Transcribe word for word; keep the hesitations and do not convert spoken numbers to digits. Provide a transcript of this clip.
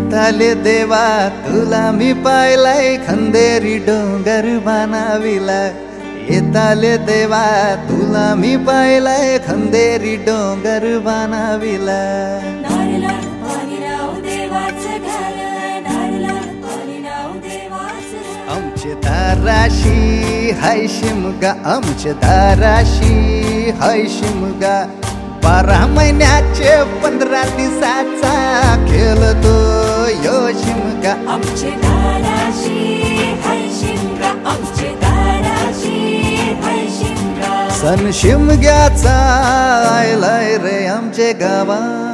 येताले देवा तुला मी पाहिलाय खंदेरी डोंगर बनाविला येताले देवा तुला मी पाहिलाय खंदेरी डोंगर बनाविला आमचे दाराशी हाय शिमगा आमचे दाराशी हाय शिमगा बारा महिन्याचे पंधरा दिवसाचा खेळतो यो शिमगा आमचे दाराशी हाय शिमगा आमचे दाराशी हाय शिमगा सण शिमग्याचा आयलाय रे आमचे गावा